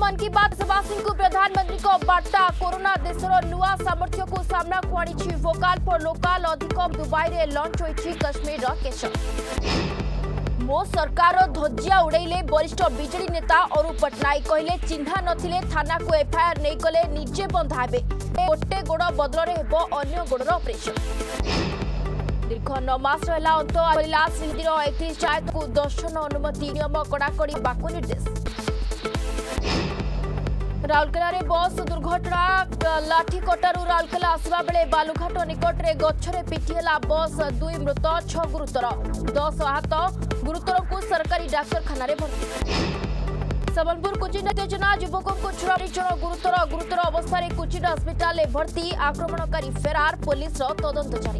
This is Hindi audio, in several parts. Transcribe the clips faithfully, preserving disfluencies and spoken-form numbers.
मन की बात देशवासी को प्रधानमंत्री को वार्ता कोरोना देशर नुआ सामर्थ्य को सामना को आनी वोकाल फॉर लोकाल अधिक दुबई रे लॉन्च होईछि कश्मीर केस मो सरकार ध्वजा उड़ेले वरिष्ठ बीजेडी नेता अरू पटनायक कहले चिन्हा नथिले थाना को एफआईआर नहीं कले निजे बंधा हेबे गोटे गोड़ बदल हेब अन्य गोड़र ऑपरेशन दीर्घ नौ मास रहा अंत कैलाश हिंदीर एकतीस चायत को दर्शन अनुमति नियम कड़ाकड़ी बाकू निर्देश राउरकेला रे बस दुर्घटना लाठीकटारू राउरकेला आसवा बेले बालुघाट निकट में गछरे पिटिहेला बस दुई मृत छह गुरुतर दस आहत गुरुतर को सरकारी डाक्तरखाना भर्ती सबलपुर कोचिन योजना युवकों को छुड़ा जन गुरुतर गुरुतर अवस्था कोचिन हस्पिटाल भर्ती आक्रमणकारी फेरार पुलिस तदंत जारी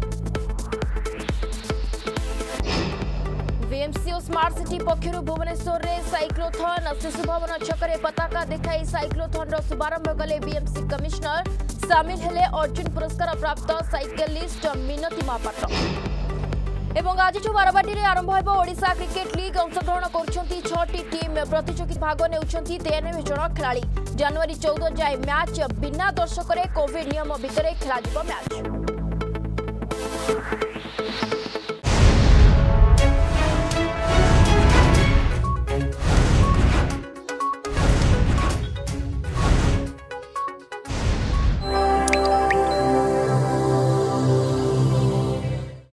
बीएमसी और स्मार्ट सिटी पक्षर भुवनेश्वर में साइक्लोथन शिशु भवन छकरे पताका देखाई साइक्लोथन शुभारंभ कले बीएमसी कमिश्नर सामिल हेले अर्जुन पुरस्कार प्राप्त साइकेलिस्ट मिनती महापात्र एवं आज बारवाटी में आरंभ हो ओडिशा क्रिकेट लीग अंशग्रहण कर छटी टीम प्रतियोगी भाग ने तेयानबे जन खेलाड़ी जनवरी चौदह जाए मैच बिना दर्शक कोविड नियम भितर खेल मैच।